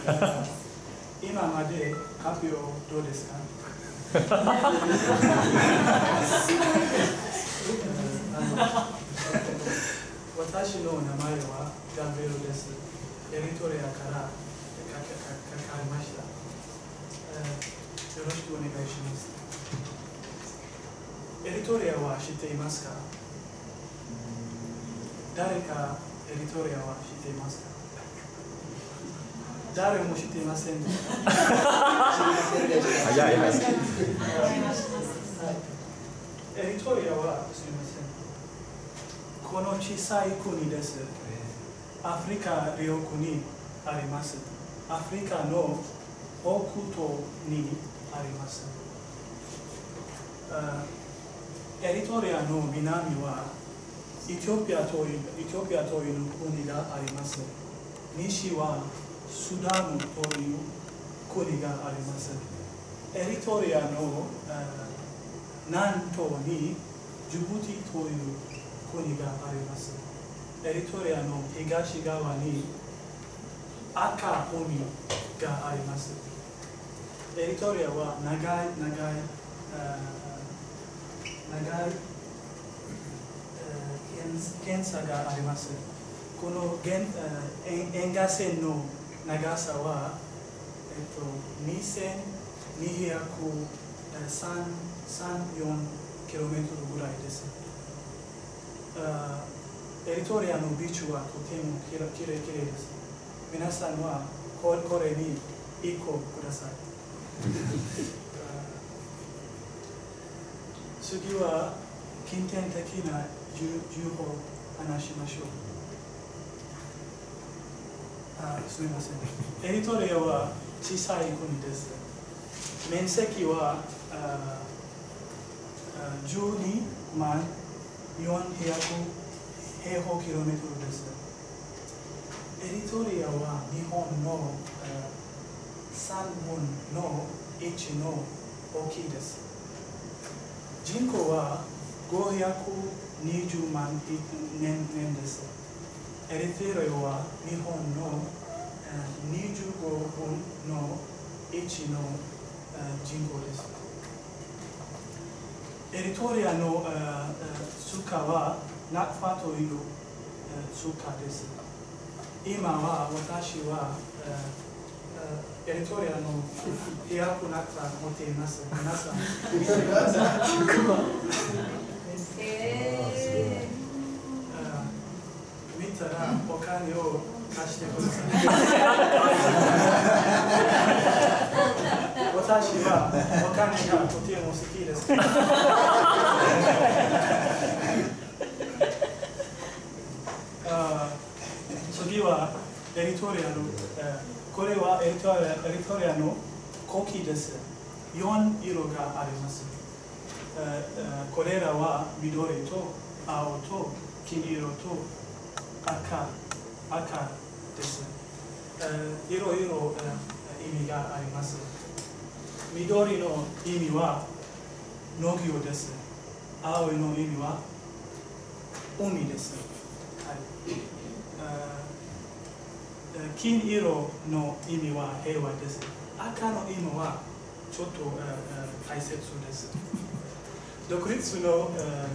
今まで発表どうですか？私の名前はガブリエルです。エリトレアからかかりました。よろしくお願いします。エリトレアは知っていますか？誰かエリトレアは知っていますか？誰も知っていませんでした。 早い。 エリトレアはすみません。この小さい国です。アフリカ両国あります。アフリカの北東にあります。エリトレアの南はエチオピアという国があります。西はスダンという国があります。エリトレアの南東にジブチという国があります。エリトレアの東側に赤海があります。エリトレアは長い検査があります。この沿岸線の長さは、2234キロメートルぐらいです。エリトレアのビーチはとてもきれいです。皆さんはこれに1個ください。次は近典的な情報を話しましょう。すみません。エリトレアは小さい国です。面積は12万400平方キロメートルです。エリトレアは日本の3分の1の大きいです。人口は520万人です。エリトレアは日本の25分の1の人口です。エリトレアの通貨はナファという通貨です。今は私はエリトレアのヘアプナファ持っています。皆さん見てください。見たらお金を貸してください。私はお金がとても好きです。次はエリトレアの、これはエリトレアの国旗です。4色があります。これらは緑と青と黄色と赤です。いろいろ意味があります。緑の意味は農業です。青いの意味は海です。金色の意味は平和です。赤の意味はちょっと大切です。独立の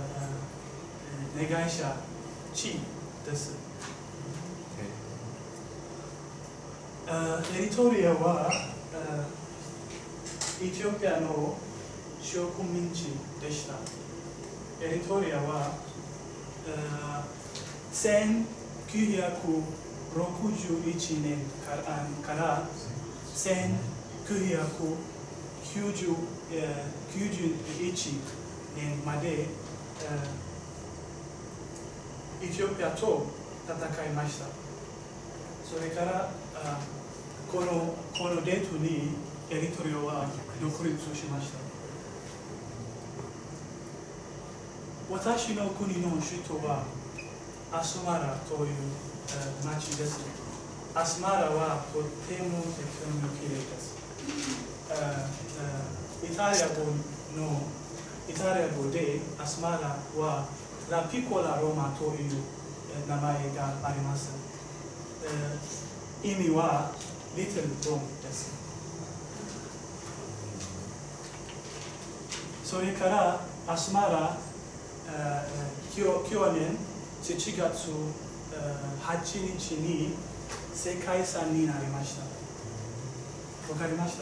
願い者地です。エリトレアはエチオピアの植民地でした。エリトレアは1961年から1991年までエチオピアと戦いました。それからこのデートにエリトレアは独立しました。私の国の首都はアスマラという町です。アスマラはとてもきれいです。イタリア語でアスマラはラピコラロマという名前があります。意味は Little Dome です。それからアスマラ、去年7月8日に世界遺産になりました。わかりました？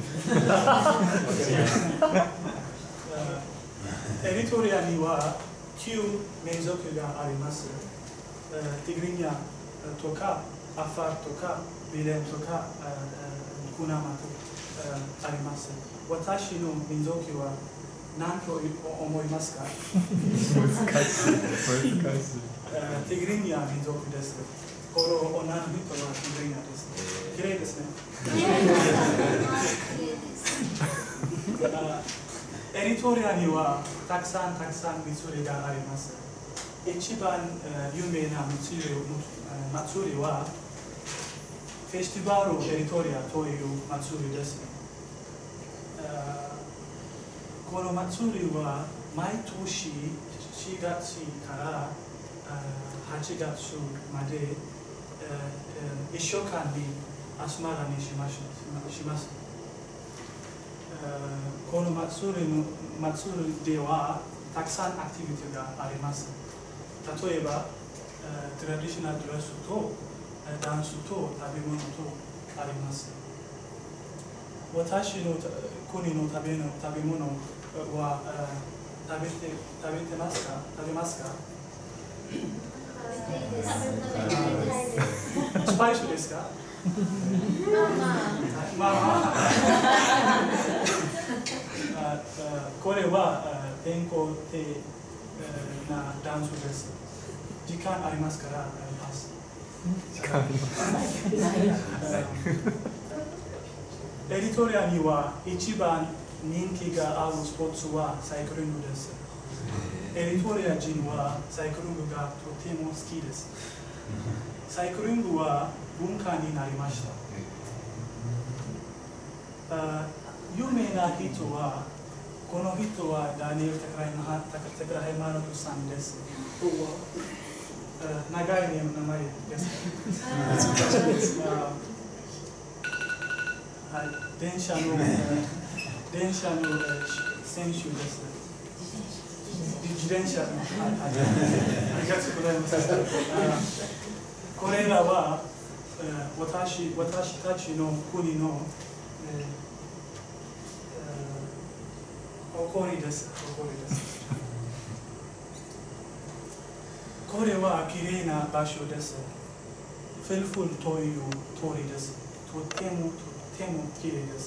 エリトリアには9民族があります。ティグリニャとか、アファーとか、ビレンとか、クナマとあります。私の民族は何と思いますか？ 難しい。 ティグリニア民族です。この女の人はティグリニアです。きれいですね。エリトリアにはたくさん祭りがあります。一番有名な祭りはフェスティバルエリトリアという祭りです。この祭りは毎年4月から8月まで1週間にアスマラにします。この祭りではたくさんアクティビティがあります。例えば、トラディショナルドレスとダンスと食べ物とあります。私の国の食べ物は食べますか？スパイスですか？これは健康的なダンスです。時間ありますからやります。エリトリアには一番人気があるスポーツはサイクリングです。エリトリア人はサイクリングがとても好きです。サイクリングは文化になりました。有名な人は、この人はダニエル・テクラヘマノトさんです。長い名前ですか？電車の選手です。自転車の、ありがとうございます。これらは私たちの国の誇りです。これはきれいな場所です。フェルフルという通りです。とてもきれいです。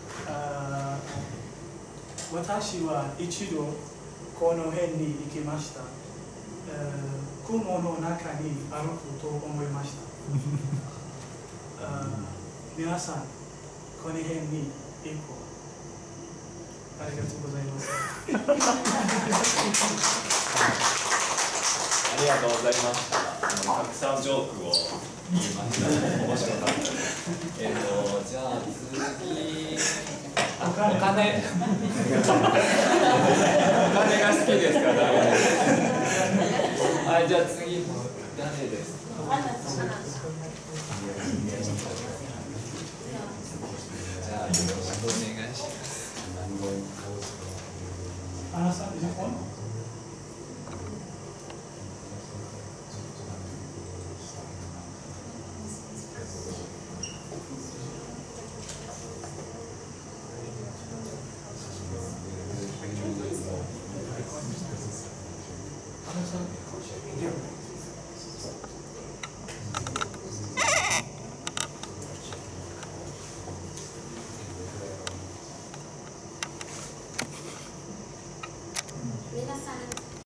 私は一度この辺に行きました。雲の中に歩くと思いました。皆さん、この辺に行こう。ありがとうございます。 ありがとうございました。たくさんジョークを言いました。面白かったです。じゃあ次、お金が好きですか？はい、じゃあ次、誰ですか？じゃあよろしくお願いします。 Ana sa, is it on? Ana sa,